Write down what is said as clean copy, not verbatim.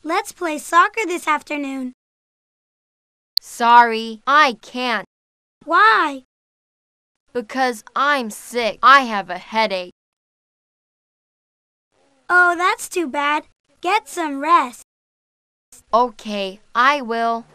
Let's play soccer this afternoon. Sorry, I can't. Why? Because I'm sick. I have a headache. Oh, that's too bad. Get some rest. Okay, I will.